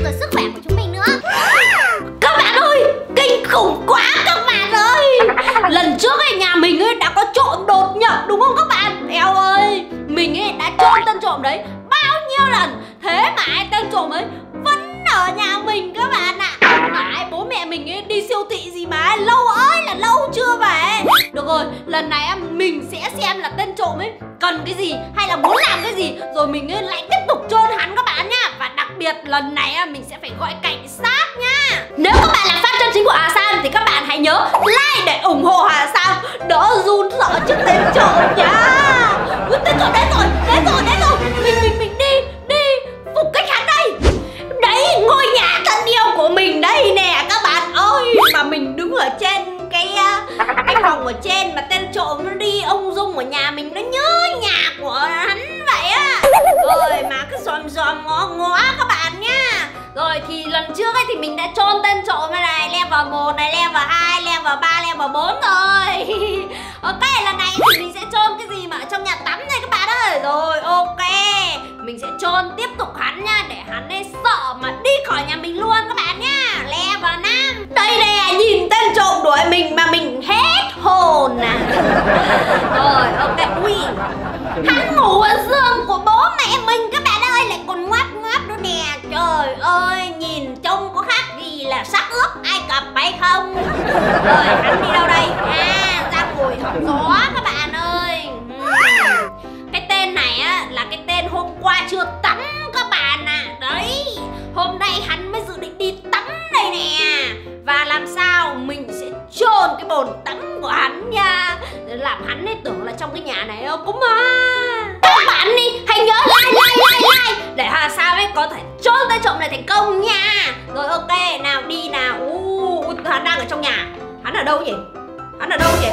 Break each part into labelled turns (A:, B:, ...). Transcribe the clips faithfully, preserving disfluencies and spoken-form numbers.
A: rồi sức khỏe của chúng mình nữa. Các bạn ơi, kinh khủng quá các bạn ơi. Lần trước ấy nhà mình ấy đã có trộm đột nhập đúng không các bạn? Eo ơi, mình ấy đã trộm tên trộm đấy bao nhiêu lần, thế mà ai tên trộm ấy vẫn ở nhà mình các bạn ạ. Mãi bố mẹ mình ấy đi siêu thị gì mà lâu ơi là lâu chưa về. Được rồi, lần này mình sẽ xem là tên trộm ấy cần cái gì hay là muốn làm cái gì, rồi mình ấy lại tiếp tục chôn hắn các bạn nhá. Và đặc biệt lần này mình sẽ phải gọi cảnh sát nha. Nếu các bạn là fan chân chính của Hà Sam thì các bạn hãy nhớ like để ủng hộ Hà Sam đỡ run sợ trước tên trộm nha. Ui, tên trộm đến rồi, đến rồi, đến rồi. Mình mình mình đi đi phục kích hắn đây. Đấy, ngôi nhà thân yêu của mình đây nè các bạn ơi. Mà mình đứng ở trên cái cái phòng ở trên mà tên trộm nó đi ông dung ở nhà mình, nó nhớ nhà của hắn vậy á. Rồi mà cứ xòm xòm ngó ngó các bạn nhá. Rồi thì lần trước ấy thì mình đã chôn tên trộm này, level một này, level hai, level ba, level bốn rồi. Ok, lần này thì mình sẽ chôn cái gì mà ở trong nhà tắm này các bạn ơi. Rồi ok, mình sẽ chôn tiếp tục hắn nha, để hắn ấy sợ mà đi khỏi nhà mình luôn các bạn nhá. Level năm. Đây nè, nhìn tên trộm đuổi mình mà mình hết hồn à. Rồi ok, ui, hắn ngủ ở giường của bố mẹ mình các bạn ơi, lại còn ngoáp ngoáp nữa nè. Trời ơi, nhìn trông có khác gì là xác ướp Ai Cập hay không? Rồi hắn đi đâu đây? À, ra ngồi hóng gió các bạn ơi. uhm. Cái tên này á là cái tên hôm qua chưa tắm các bạn à. Đấy, hôm nay hắn mới dự định đi tắm đây nè. Và làm sao mình sẽ chôn cái bồn tắm của hắn nha, làm hắn ấy tưởng là trong cái nhà này có ma. Các bạn đi, hãy nhớ like like like like để Hà Sam ấy có thể chôn tên trộm này thành công nha. Rồi ok, nào đi nào. uh, Hắn đang ở trong nhà. Hắn ở đâu vậy? Hắn ở đâu vậy?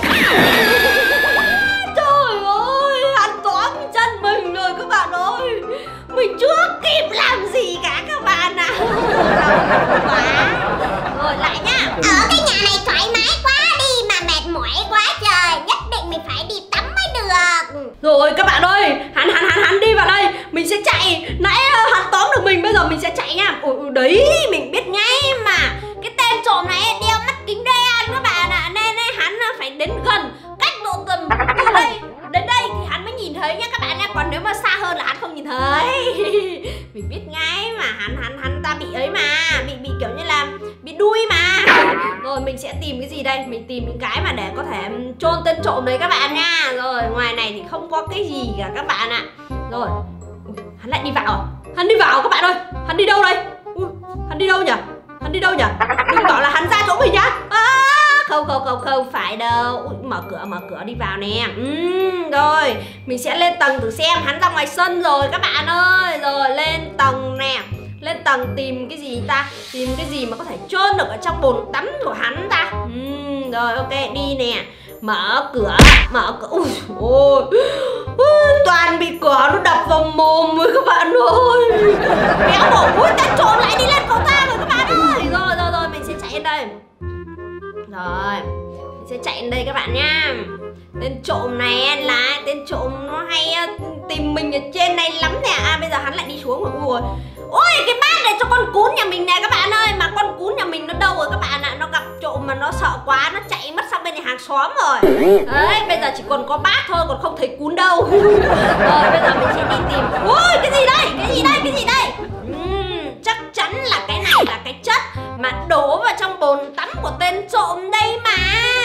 A: Trời ơi, hắn tóm chân mình rồi các bạn ơi. Mình chưa kịp làm gì cả các bạn ạ. à. Rồi lại nhá.
B: Ở cái nhà này thoải mái quá đi mà mệt mỏi quá trời. Nhất định mình phải đi tắm mới được.
A: Rồi các bạn ơi, hắn hắn hắn hắn đi vào đây. Mình sẽ chạy. Nãy hắn tóm được mình, bây giờ mình sẽ chạy nha. Ủa, đấy, mình biết ngay mà. Cái tên trộm này đeo mắt kính đen các bạn ạ. à. Nên hắn phải đến gần, cách độ tầm từ đây đến đây thì hắn mới nhìn thấy nha các bạn nha. Còn nếu mà xa hơn là hắn không nhìn thấy. Mình biết ngay mà, hắn hắn hắn ta bị ấy mà, bị bị kiểu như là bị đuôi mà. Rồi mình sẽ tìm cái gì đây? Mình tìm những cái mà để có thể chôn tên trộm đấy các bạn nha. Rồi ngoài này thì không có cái gì cả các bạn ạ. Rồi hắn lại đi vào à? Hắn đi vào các bạn ơi. Hắn đi đâu đây? Ui, hắn đi đâu nhỉ? Hắn đi đâu nhỉ? Đừng bảo là hắn ra chỗ mình nhá. À, không không không không phải đâu. Ui, mở cửa mở cửa đi vào nè. uhm, Rồi mình sẽ lên tầng thử xem. Hắn ra ngoài sân rồi các bạn ơi. Rồi lên tầng nè. Lên tầng tìm cái gì ta? Tìm cái gì mà có thể chôn được ở trong bồn tắm của hắn ta? uhm, Rồi ok, đi nè. Mở cửa, mở cửa. Ui ôi, toàn bị cửa nó đập vào mồm rồi các bạn ơi. Béo bổ. Ui, tên trộm lại đi lên cầu thang rồi các bạn ơi. Rồi rồi rồi, mình sẽ chạy lên đây. Rồi, mình sẽ chạy lên đây các bạn nha. Tên trộm này là tên trộm nó hay tìm mình ở trên này lắm nè. À bây giờ hắn lại đi xuống rồi. Ui, ôi cái bát này cho con cún nhà mình nè các bạn ơi. Mà con cún nhà mình nó đâu rồi các bạn ạ? À? Nó gặp trộm mà nó sợ quá, nó chạy mất sang bên này hàng xóm rồi. Đấy, bây giờ chỉ còn có bát thôi, còn không thấy cún đâu. Rồi bây giờ mình sẽ đi tìm. Ôi cái gì đây? Cái gì đây? Cái gì đây? uhm, Chắc chắn là cái này là cái chất mà đổ vào trong bồn tắm của tên trộm đây mà.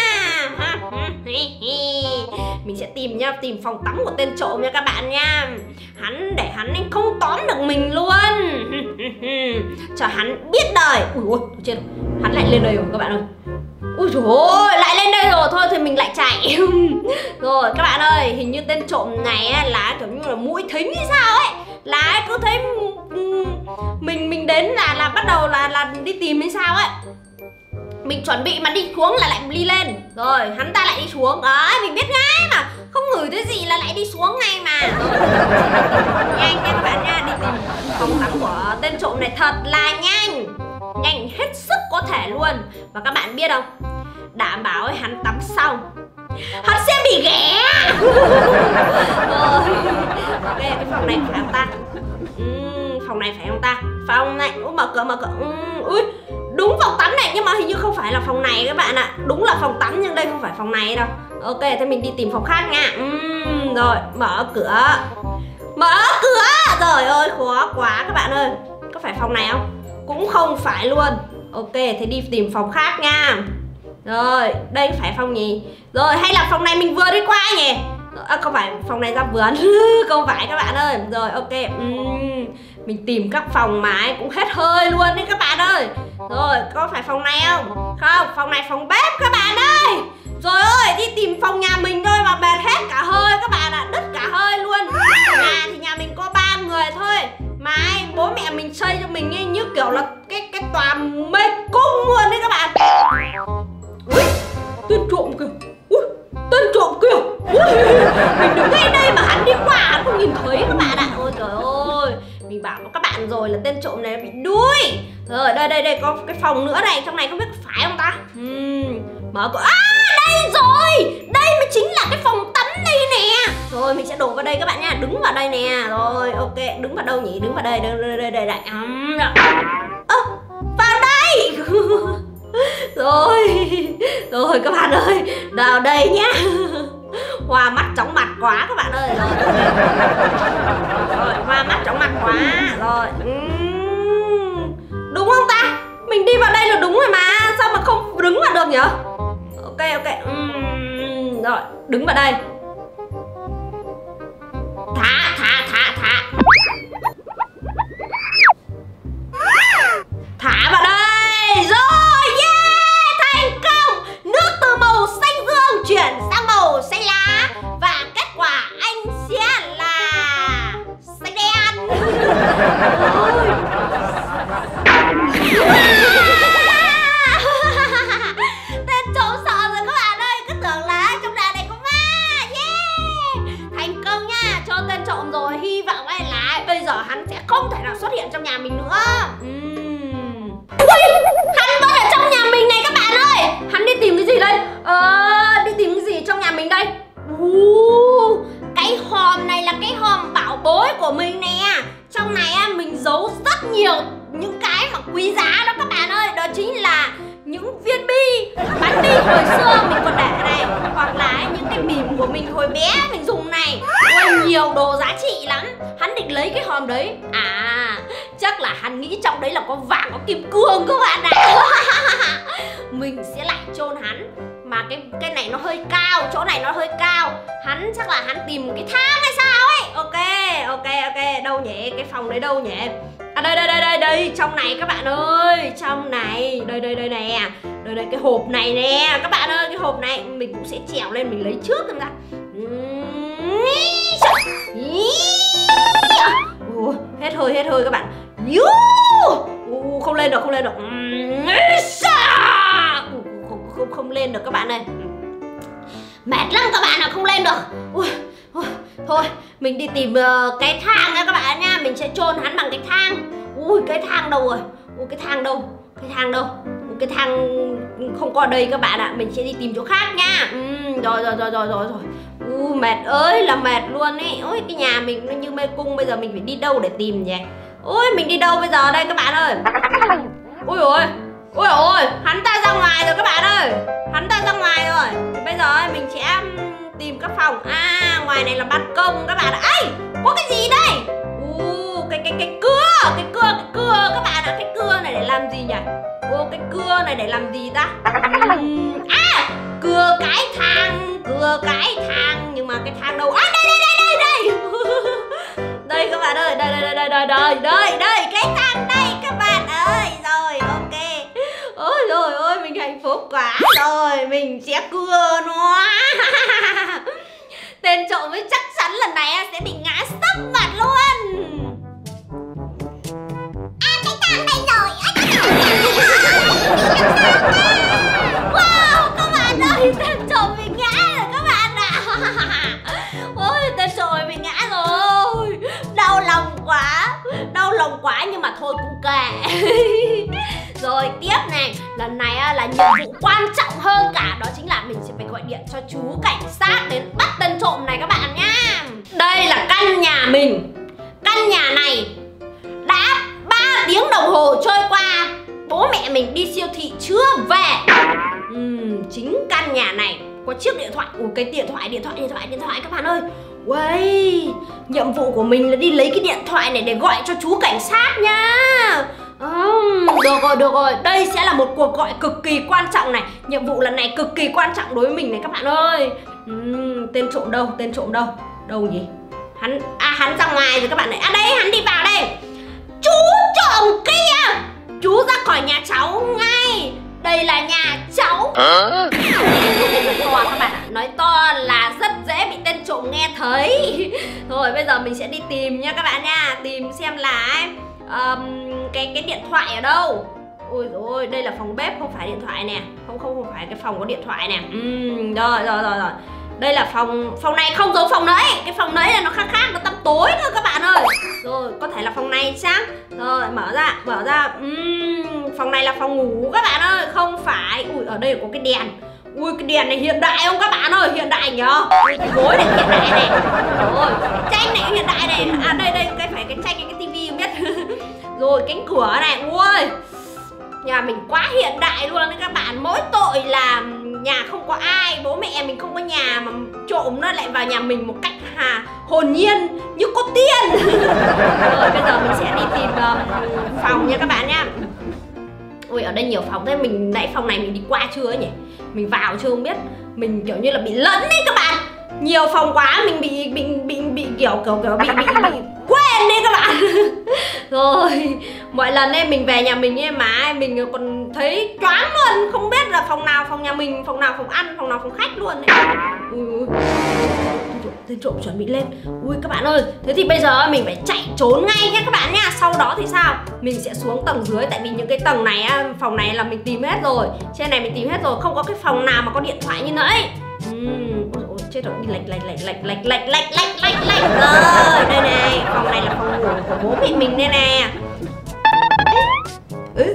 A: Mình sẽ tìm nha, tìm phòng tắm của tên trộm nha các bạn nha. Hắn để hắn không tóm được mình luôn. Cho hắn biết đời. Ui ôi, chết, hắn lại lên đây rồi các bạn ơi. Ui trời ơi, lại lên đây rồi. Thôi thì mình lại chạy. Rồi các bạn ơi, hình như tên trộm này là kiểu như là mũi thính hay sao ấy. Là cứ thấy mình mình đến là là bắt đầu là là đi tìm hay sao ấy. Mình chuẩn bị mà đi xuống là lại đi lên. Rồi hắn ta lại đi xuống. Đấy, mình biết ngay mà. Không ngửi thấy gì là lại đi xuống ngay mà. Rồi nhanh nha các bạn nha. Đi tìm phòng tắm của tên trộm này thật là nhanh. Nhanh hết sức có thể luôn. Và các bạn biết không, đảm bảo ấy, hắn tắm xong hắn sẽ bị ghẻ. Rồi ok, cái phòng này phải không ta? uhm, Phòng phòng này phải không ta? Phòng này, ui, mở cửa mở cửa. Uhm, ui, đúng phòng tắm này nhưng mà hình như không phải là phòng này các bạn ạ. Đúng là phòng tắm nhưng đây không phải phòng này đâu. Ok, thế mình đi tìm phòng khác nha. Uhm, rồi, mở cửa. Mở cửa. Trời ơi, khó quá các bạn ơi. Có phải phòng này không? Cũng không phải luôn. Ok, thế đi tìm phòng khác nha. Rồi, đây phải phòng gì? Rồi, hay là phòng này mình vừa đi qua nhỉ? À, không phải, phòng này ra vườn. Không phải các bạn ơi. Rồi, ok. uhm, Mình tìm các phòng mà ấy cũng hết hơi luôn đấy các bạn ơi. Rồi, có phải phòng này không? Không, phòng này phòng bếp các bạn ơi. Rồi ơi, đi tìm phòng nhà mình thôi mà mệt hết cả hơi các bạn ạ. Đứt cả hơi luôn. Nhà thì nhà mình có ba người thôi. Mà ấy, bố mẹ mình xây cho mình ấy, như kiểu là cái cái tòa mê cung luôn đấy các bạn. Ui, tên trộm kìa. Ui, tên trộm kìa. Ui, mình đứng ngay đây mà hắn đi qua hắn không nhìn thấy các bạn ạ. Ôi trời ơi, mình bảo với các bạn rồi là tên trộm này bị đuôi. Rồi đây đây đây có cái phòng nữa này, trong này không biết phải không ta? uhm, Mở cửa. À đây rồi, đây mới chính là cái phòng tắm đây nè. Rồi mình sẽ đổ vào đây các bạn nha, đứng vào đây nè. Rồi ok, đứng vào đâu nhỉ? Đứng vào đây, đây đây đây đây, đây. Ơ, vào đây. Rồi, rồi các bạn ơi, vào đây nhá. Hoa mắt chóng mặt quá các bạn ơi. Rồi, rồi hoa mắt chóng mặt quá. Rồi, uhm, đúng không ta? Mình đi vào đây là đúng rồi mà. Sao mà không đứng vào được nhỉ? Ok, ok. uhm, Rồi, đứng vào đây. Thả, thả, thả, thả. Thả vào đây. Rồi, yeah, thành công. Nước từ màu xanh dương chuyển sang màu xanh lá. Và kết quả anh sẽ là xanh đen. Tên trộm sợ rồi các bạn ơi. Cứ tưởng là trong nhà này có ma. Yeah, thành công nha. Cho tên trộm rồi. Hy vọng ấy là bây giờ hắn sẽ không thể nào xuất hiện trong nhà mình nữa. uhm. Ui, hắn vẫn ở trong nhà mình này các bạn ơi. Hắn đi tìm cái gì đây? Ờ, đi tìm cái gì trong nhà mình đây? Uh, cái hòm này là cái hòm bảo bối của mình nè. Trong này á, mình giấu rất nhiều những cái mà quý giá đó các bạn ơi. Đó chính là những viên bi, bánh bi hồi xưa mình còn để này. Hoặc là những cái bìm của mình hồi bé mình dùng này. Ôi, nhiều đồ giá trị lắm. Hắn định lấy cái hòm đấy. À, chắc là hắn nghĩ trong đấy là có vàng, có kim cương các bạn ạ. Mình sẽ lại chôn hắn. Mà cái cái này nó hơi cao, chỗ này nó hơi cao. Hắn chắc là hắn tìm một cái thang hay sao ấy. Ok, ok, ok. Đâu nhỉ? Cái phòng đấy đâu nhỉ? À đây đây đây đây đây, trong này các bạn ơi. Trong này, đây đây đây nè. Đây đây cái hộp này nè. Các bạn ơi, cái hộp này mình cũng sẽ trèo lên mình lấy trước xem ra. Ủa, hết hơi hết hơi các bạn. Ủa, không lên được, không lên được. Không, không, không lên được các bạn ơi. Mệt lắm các bạn ạ, không lên được. Ui, ui, thôi, mình đi tìm uh, cái thang nha các bạn nha. Mình sẽ chôn hắn bằng cái thang. Ui, cái thang đâu rồi? Ui, cái thang đâu? Cái thang đâu? Ui, cái thang không có ở đây các bạn ạ. Mình sẽ đi tìm chỗ khác nha. uhm, Rồi, rồi, rồi, rồi, rồi, rồi. Ui, mệt ơi là mệt luôn ấy. Ôi, cái nhà mình nó như mê cung. Bây giờ mình phải đi đâu để tìm nhỉ? Ôi, mình đi đâu bây giờ đây các bạn ơi? Ôi ôi, ôi ôi, hắn ta ra ngoài rồi các bạn ơi. Hắn ta ra ngoài rồi. Bây giờ mình sẽ tìm các phòng. À, ngoài này là ban công các bạn ạ. Ây, có cái gì đây? Ồ, cái cái cái cưa, cái cưa, cái cưa các bạn ạ. Cái cưa này để làm gì nhỉ? Ồ, cái cưa này để làm gì ta? Uhm, à, cưa cái thang, cưa cái thang. Nhưng mà cái thang đâu? À, đây đây đây đây đây. Đây các bạn ơi, đây đây đây đây đây đây đây đây cái thang đây các bạn ơi. Rồi, ok. Ôi trời ơi, mình hạnh phúc quá. Rồi, mình sẽ cưa nó. Tên trộm ấy chắc chắn lần này sẽ bị ngã sấp mặt luôn.
B: À, cái thang đây rồi.
A: Wow, các bạn ơi, tên trộm bị ngã rồi các bạn ạ. Ôi, tên trộm bị ngã rồi. Đau lòng quá. Đau lòng quá nhưng mà thôi cũng kệ. Rồi tiếp này, lần này á, là nhiệm vụ quan trọng hơn cả. Đó chính là mình sẽ phải gọi điện cho chú cảnh sát đến bắt tên trộm này các bạn nhá. Đây là căn nhà mình. Căn nhà này đã chiếc điện thoại. Ủa cái điện thoại, điện thoại, điện thoại, điện thoại các bạn ơi. Uầy, nhiệm vụ của mình là đi lấy cái điện thoại này để gọi cho chú cảnh sát nha. uhm, Được rồi, được rồi. Đây sẽ là một cuộc gọi cực kỳ quan trọng này. Nhiệm vụ lần này cực kỳ quan trọng đối với mình này các bạn ơi. uhm, Tên trộm đâu, tên trộm đâu? Đâu nhỉ? Hắn, à hắn ra ngoài rồi các bạn này. À đây, hắn đi vào đây. Chú trộm kia, chú ra khỏi nhà cháu ngay. Đây là nhà cháu. Nói to các bạn ạ, nói to là rất dễ bị tên trộm nghe thấy. Rồi bây giờ mình sẽ đi tìm nha các bạn nha. Tìm xem là um, cái cái điện thoại ở đâu. Ôi dồi ôi, đây là phòng bếp, không phải điện thoại nè. Không không không phải cái phòng có điện thoại nè. uhm, Rồi rồi rồi rồi. Đây là phòng, phòng này không giống phòng đấy. Cái phòng đấy là nó khác khác, nó tăm tối nữa các bạn ơi. Rồi, có thể là phòng này chắc. Rồi, mở ra, mở ra. uhm, Phòng này là phòng ngủ các bạn ơi. Không phải, ui, ở đây có cái đèn. Ui, cái đèn này hiện đại không các bạn ơi? Hiện đại nhờ. Ui, cái gối này hiện đại này. Rồi, tranh này hiện đại này. À, đây, đây, cái phải cái tranh, cái, cái tivi không biết. Rồi, cánh cửa này, ui, nhà mình quá hiện đại luôn đấy các bạn. Mỗi tội là nhà không có ai, bố mẹ mình không có nhà mà trộm nó lại vào nhà mình một cách hà hồn nhiên như có tiên. Rồi bây giờ mình sẽ đi tìm uh, phòng nha các bạn nhá. Ui ở đây nhiều phòng thế, mình nãy phòng này mình đi qua chưa ấy nhỉ? Mình vào chưa không biết. Mình kiểu như là bị lẫn đấy các bạn. Nhiều phòng quá mình bị bị bị, bị kiểu kiểu kiểu bị bị, bị quên đi các bạn. Rồi mọi lần ấy mình về nhà mình ấy mà mình còn thấy choáng luôn, không biết là phòng nào phòng nhà mình, phòng nào phòng ăn, phòng nào phòng khách luôn ấy. Ui, ui. Tên trộm chuẩn bị lên. Ui các bạn ơi, thế thì bây giờ mình phải chạy trốn ngay nhé các bạn nhá. Sau đó thì sao? Mình sẽ xuống tầng dưới, tại vì những cái tầng này á, phòng này là mình tìm hết rồi, trên này mình tìm hết rồi, không có cái phòng nào mà có điện thoại như nãy. uhm, Ôi, ôi chết rồi, đi lệch lệch lệch lệch lệch lệch lệch lệch lệch lệch. Rồi đây này, phòng này là phòng ngủ của bố mẹ mình đây nè. Ừ.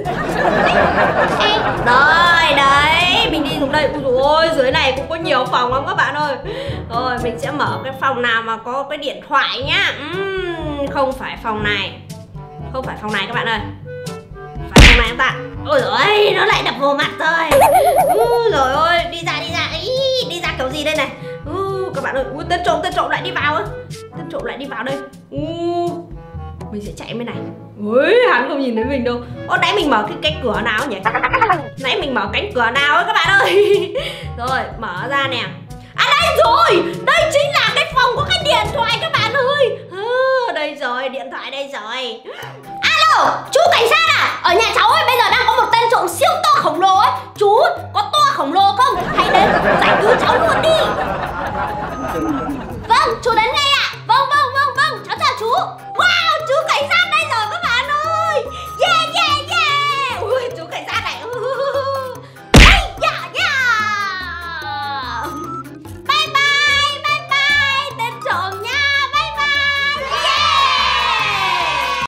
A: Rồi đấy, mình đi xuống đây. Ui dồi ôi, dưới này cũng có nhiều phòng lắm các bạn ơi. Rồi mình sẽ mở cái phòng nào mà có cái điện thoại nhá. uhm, Không phải phòng này. Không phải phòng này các bạn ơi. Phải phòng này không ta? Ôi dồi ôi, nó lại đập vào mặt rồi. Ui dồi ôi, đi ra đi ra. Ý, đi ra kiểu gì đây này? Ui, các bạn ơi, ui, tên trộm, tên trộm lại đi vào. Tên trộm lại đi vào đây. Ui, mình sẽ chạy bên này. Ui, hắn không nhìn thấy mình đâu. Ô, nãy mình mở cái cánh cửa nào nhỉ? Nãy mình mở cánh cửa nào ấy các bạn ơi. Rồi, mở ra nè. À đây rồi, đây chính là